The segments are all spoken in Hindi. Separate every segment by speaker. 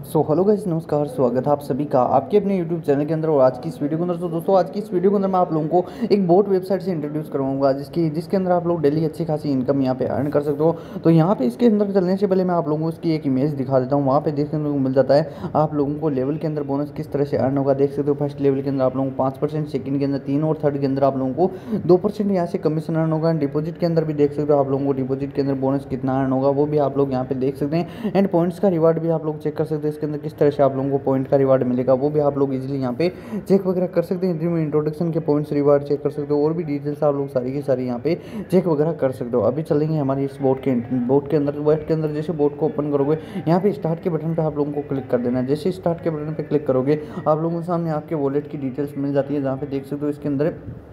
Speaker 1: हेलो गाइस, नमस्कार। स्वागत है आप सभी का आपके अपने यूट्यूब चैनल के अंदर। और आज की इस वीडियो के अंदर दोस्तों आज की इस वीडियो के अंदर मैं आप लोगों को एक बोट वेबसाइट से इंट्रोड्यूस करवाऊंगा जिसके अंदर आप लोग डेली अच्छी खासी इनकम यहाँ पे अर्न कर सकते हो। तो यहाँ पे इसके अंदर चलने से पहले मैं आप लोगों को इसकी एक इमेज दिखा देता हूँ। वहाँ पे देखने को मिल जाता है आप लोगों को लेवल के अंदर बोनस किस तरह से अर्न होगा। देख सकते हो फर्स्ट लेवल के अंदर आप लोगों को 5%, सेकंड के अंदर 3 और थर्ड के अंदर आप लोगों को 2% यहाँ से कमीशन अर्न होगा। डिपॉजिट के अंदर भी देख सकते हो आप लोगों को डिपॉजिट के अंदर बोनस कितना अर्न होगा वो भी आप लोग यहाँ पे देख सकते हैं। एंड पॉइंट्स का रिवार्ड भी आप लोग चेक कर सकते हैं। इसके अंदर किस तरह से आप लोगों को पॉइंट का रिवार्ड मिलेगा वो भी आप लोग इजीली यहाँ पे चेक वगैरह कर सकते हैं। जिसमें इंट्रोडक्शन के पॉइंट्स रिवार्ड चेक कर सकते हो और भी डिटेल्स आप लोग सारी की सारी यहाँ पे चेक वगैरह कर सकते हो। अभी चलेंगे हमारी इस बोट के अंदर जैसे बोट को ओपन करोगे यहाँ पे स्टार्ट के बटन पे आप लोगों को क्लिक कर देना है। जैसे स्टार्ट के बटन पे क्लिक करोगे आप लोगों के सामने आपके वॉलेट की डिटेल्स मिल जाती है। जहाँ पे देख सकते हो इसके अंदर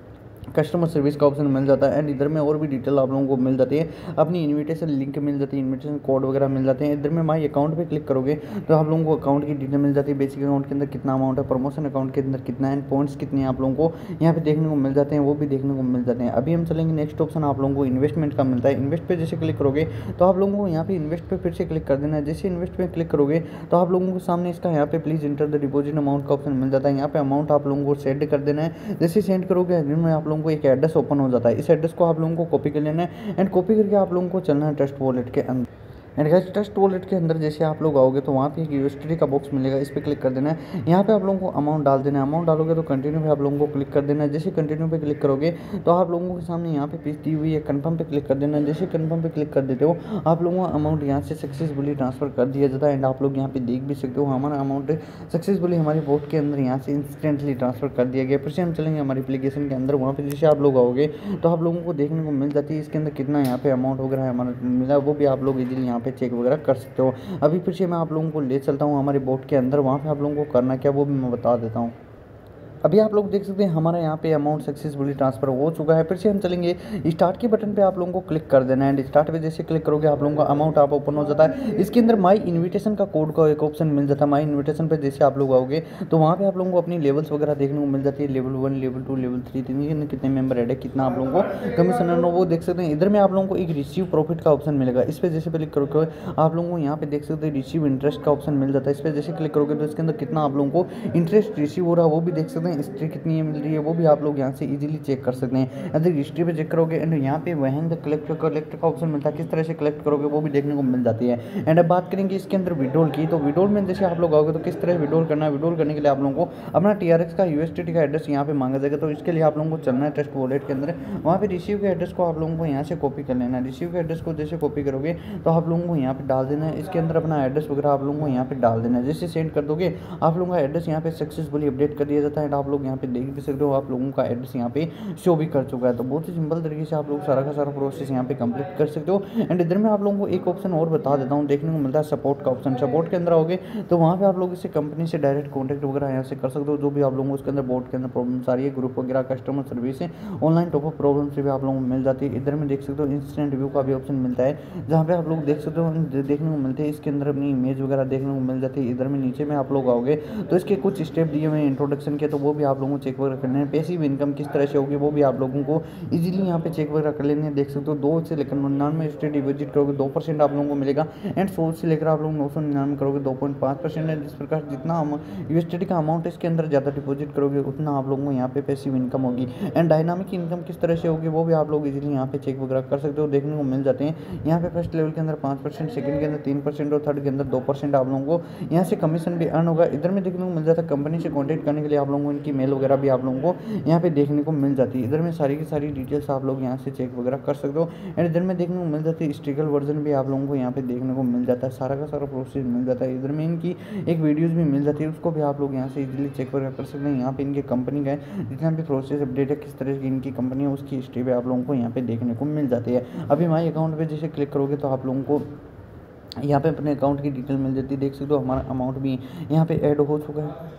Speaker 1: कस्टमर सर्विस का ऑप्शन मिल जाता है। एंड इधर में और भी डिटेल आप लोगों को मिल जाती है। अपनी इनविटेशन लिंक मिल जाती है, इनविटेशन कोड वगैरह मिल जाते हैं। इधर में माई अकाउंट पे क्लिक करोगे तो आप लोगों को अकाउंट की डिटेल मिल जाती है। बेसिक अकाउंट के अंदर कितना अमाउंट है, प्रमोशन अकाउंट के अंदर कितना है, पॉइंट्स कितने हैं आप लोगों को यहाँ पे देखने को मिल जाते हैं, वो भी देखने को मिल जाते हैं। अभी हम चलेंगे नेक्स्ट ऑप्शन आप लोगों को इन्वेस्टमेंट का मिलता है। इन्वेस्ट पे जैसे क्लिक करोगे तो आप लोगों को यहाँ पे इन्वेस्ट पे फिर से क्लिक कर देना है। जैसे इन्वेस्ट पे क्लिक करोगे तो आप लोगों को सामने इसका यहाँ पे please enter the deposit amount का ऑप्शन मिल जाता है। यहाँ पे अमाउंट आप लोगों को सेंड कर देना है। जैसे सेंड करोगे जिनमें आप लोगों को एक एड्रेस ओपन हो जाता है। इस एड्रेस को आप लोगों को कॉपी कर लेना है एंड कॉपी करके आप लोगों को चलना है ट्रस्ट वॉलेट के अंदर। एंड गाइस ट्रस्ट वॉलेट के अंदर जैसे आप लोग आओगे तो वहाँ पे एक यूएसडीटी का बॉक्स मिलेगा, इस पर क्लिक कर देना है। यहाँ पे आप लोगों को अमाउंट डाल देना है। अमाउंट डालोगे तो कंटिन्यू पे आप लोगों को क्लिक कर देना है। जैसे कंटिन्यू पे क्लिक करोगे तो आप लोगों के सामने यहाँ पे फीस दी हुई है, कन्फर्म पे क्लिक कर देना है। जैसे कन्फर्म पे क्लिक कर देते हो आप लोगों का अमाउंट यहाँ से सक्सेसफुली ट्रांसफर कर दिया जाता है। एंड आप लोग यहाँ पे देख भी सकते हो हमारा अमाउंट सक्सेसफुली हमारी बोट के अंदर यहाँ से इंस्टेंटली ट्रांसफर कर दिया गया। फिर से हम चलेंगे हमारी एप्लीकेशन के अंदर। वहाँ पे जैसे आप लोग आओगे तो आप लोगों को देखने को मिल जाती है इसके अंदर कितना यहाँ पे अमाउंट वगैरह हमारा मिला, वो भी आप लोग इजीली यहाँ पे चेक वगैरह कर सकते हो। अभी फिर से मैं आप लोगों को ले चलता हूँ हमारे बोट के अंदर। वहाँ पे आप लोगों को करना क्या वो भी मैं बता देता हूँ। अभी आप लोग देख सकते हैं हमारा यहाँ पे अमाउंट सक्सेसफुली ट्रांसफर हो चुका है। फिर से हम चलेंगे स्टार्ट के बटन पे आप लोगों को क्लिक कर देना है। एंड स्टार्ट पे जैसे क्लिक करोगे आप लोगों का अमाउंट आप ओपन हो जाता है। इसके अंदर माई इन्विटेशन का कोड का एक ऑप्शन मिल जाता है। माई इन्विटेशन पे जैसे आप लोग आओगे तो वहाँ पे आप लोगों को अपनी लेवल्स वगैरह देखने को मिल जाती है। लेवल 1, लेवल 2, लेवल 3 कितने मेंबर ऐड है, कितना आप लोगों को कमीशन अर्न हो वो देख सकते हैं। इधर में आप लोगों को एक रिसीव प्रॉफिट का ऑप्शन मिलेगा। इस पर जैसे क्लिक करोगे आप लोगों को यहाँ पे देख सकते हैं रिसीव इंटरेस्ट का ऑप्शन मिल जाता है। इस पर जैसे क्लिक करोगे तो इसके अंदर कितना आप लोगों को इंटरेस्ट रिसीव हो रहा है वो भी देख सकते हैं। हिस्ट्री कितनी मिल रही है वो भी आप लोग यहाँ से इजीली चेक कर सकते हैं। अगर हिस्ट्री पे चेक करोगे एंड यहाँ पे वहीं कलेक्ट का ऑप्शन मिलता है, किस तरह से कलेक्ट करोगे वो भी देखने को मिल जाती है। एंड अब बात करेंगे इसके अंदर विड्रॉल की, तो विड्रॉल में जैसे आप लोग आओगे तो किस तरह विड्रॉल करना है। विड्रॉल करने के लिए आप लोगों को अपना टीआरएक्स का यूएसडीटी का एड्रेस यहाँ पे मांगा जाएगा। तो इसके लिए आप लोगों को चलना है ट्रस्ट वॉलेट के अंदर। वहाँ पे रिसीव के एड्रेस को आप लोगों को यहाँ से कॉपी कर लेना है। रिसीव के एड्रेस को जैसे कॉपी करोगे तो आप लोगों को यहाँ पे डाल देना है। इसके अंदर अपना एड्रेस वगैरह आप लोगों को यहाँ पे डाल देना है। जैसे सेंड कर दोगे आप लोगों का एड्रेस यहाँ पे सक्सेसफुली अपडेट कर दिया जाता है। आप लोग यहाँ पे देख भी सकते हो आप लोगों का एड्रेस यहाँ पे शो भी कर चुका है। तो बहुत ही सिंपल तरीके से आप लोग सारा का सारा प्रोसेस यहाँ पे कंप्लीट कर सकते हो। एंड इधर में आप लोगों को एक ऑप्शन और बता देता हूँ, देखने को मिलता है सपोर्ट का ऑप्शन। सपोर्ट के अंदर आओगे तो वहाँ पे आप लोग इसे कंपनी से डायरेक्ट कॉन्टैक्ट वगैरह यहाँ से कर सकते हो। जो भी आप लोगों को उसके अंदर बोर्ड के अंदर प्रॉब्लम्स आ रही है, ग्रुप वगैरह कस्टमर सर्विस है, ऑनलाइन टॉपअप प्रॉब्लम से भी आप लोगों को मिल जाती है। इधर में देख सकते हो इंस्टेंट रिव्यू का भी ऑप्शन मिलता है, जहाँ पे आप लोग देख सकते हो देखने को मिलते हैं। इसके अंदर अपनी इमेज वगैरह देखने को मिल जाती है। इधर में नीचे में आप लोग आओगे तो इसके कुछ स्टेप दिए हुए इंट्रोडक्शन के, तो वो भी आप लोगों को चेक वगैरह करने हैं। पैसिव इनकम किस तरह से होगी वो भी आप लोगों को इजीली यहाँ पे चेक वगैरह कर लेने हैं। देख सकते हो 2 से लेकर 99 स्टेट डिपॉजिट करोगे 2% आप लोगों को मिलेगा। एंड 100 से लेकर आप लोग 999 करोगे 2.5% है। जिस प्रकार जितना यूएसडीटी का अमाउंट इसके अंदर ज़्यादा डिपॉजिट करोगे उतना आप लोगों को यहाँ पे पैसिव इनकम होगी। एंड डायनामिक इनकम किस तरह से होगी वो भी आप लोग इजीली यहाँ पे चेक वगैरह कर सकते हो, देखने को मिल जाते हैं। यहाँ पे फर्स्ट लेवल के अंदर 5%, सेकंड के अंदर 3% और थर्ड के अंदर 2% आप लोगों को यहाँ से कमीशन भी अर्न होगा। इधर में देखने को मिल जाता है कंपनी से कॉन्टैक्ट करने के लिए आप लोगों को इनकी मेल वगैरह भी आप लोगों को यहाँ पे देखने को मिल जाती है। इधर में सारी की सारी डिटेल्स आप लोग यहाँ से चेक वगैरह कर सकते हो। एंड इधर में देखने को मिल जाती है स्टिकर वर्जन भी आप लोगों को यहाँ पे देखने को मिल जाता है। सारा का सारा प्रोसेस मिल जाता है। इधर में इनकी एक वीडियोस भी मिल जाती है, उसको भी आप लोग यहाँ से इजीली चेक वगैरह कर सकते हैं। यहाँ पे इनके कंपनी का जितना भी प्रोसेस अपडेट है, किस तरह की इनकी कंपनी है, उसकी हिस्ट्री भी आप लोगों को यहाँ पे देखने को मिल जाती है। अभी माई अकाउंट पे जैसे क्लिक करोगे तो आप लोगों को यहाँ पे अपने अकाउंट की डिटेल मिल जाती है। देख सकते हो हमारा अमाउंट भी यहाँ पे ऐड हो चुका है।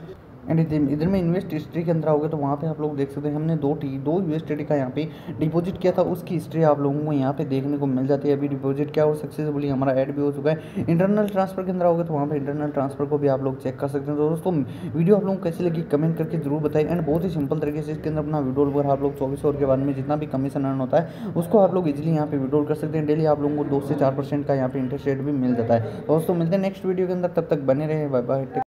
Speaker 1: एंड इधर में इन्वेस्ट हिस्ट्री के अंदर आओगे तो वहाँ पे आप लोग देख सकते हैं हमने दो यूएसडी का यहाँ पे डिपॉजिट किया था, उसकी हिस्ट्री आप लोगों को यहाँ पे देखने को मिल जाती है। अभी डिपॉजिट क्या हो सक्सेसफुली हमारा ऐड भी हो चुका है। इंटरनल ट्रांसफर के अंदर आओगे तो वहाँ पे इंटरनल ट्रांसफर को भी आप लोग चेक कर सकते हैं। तो दोस्तों वीडियो आप लोगों को कैसी लगी कमेंट करके जरूर बताएं। एंड बहुत ही सिंपल तरीके से इसके अंदर अपना विड्रॉल पर आप लोग 24 आवर के बाद में जितना भी कमीशन अर्न होता है उसको आप लोग इजीली यहाँ पे विड्रॉल कर सकते हैं। डेली आप लोगों को 2 से 4% का यहाँ पे इंटरेस्ट रेट भी मिल जाता है। दोस्तों मिलते हैं नेक्स्ट वीडियो के अंदर, तब तक बने रहे, बाय बाय।